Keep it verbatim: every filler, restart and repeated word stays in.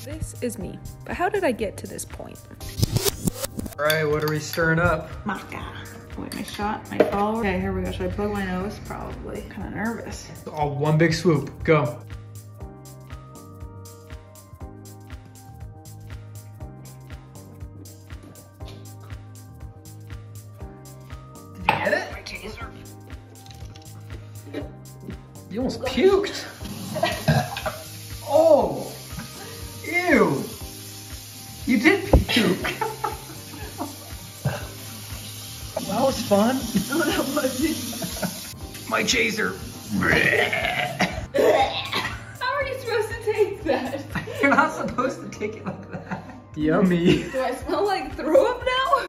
This is me, but how did I get to this point? All right, what are we stirring up? Maca. Wait, my shot, my follower. Okay, here we go. Should I plug my nose? Probably. Kind of nervous. All one big swoop, go. Did you get it? My chaser. You almost puked. Oh, ew. You did puke. That was fun. No, that wasn't. My chaser. How are you supposed to take that? You're not supposed to take it like that. Yummy. Do I smell like throw up